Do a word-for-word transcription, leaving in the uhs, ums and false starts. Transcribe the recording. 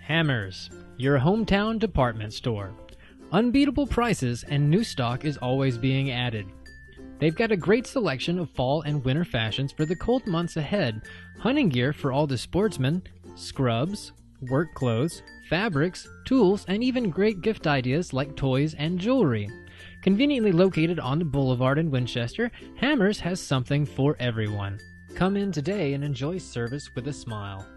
Hammers, your hometown department store. Unbeatable prices and new stock is always being added. They've got a great selection of fall and winter fashions for the cold months ahead, hunting gear for all the sportsmen, scrubs, work clothes, fabrics, tools, and even great gift ideas like toys and jewelry. Conveniently located on the Boulevard in Winchester, Hammers has something for everyone. Come in today and enjoy service with a smile.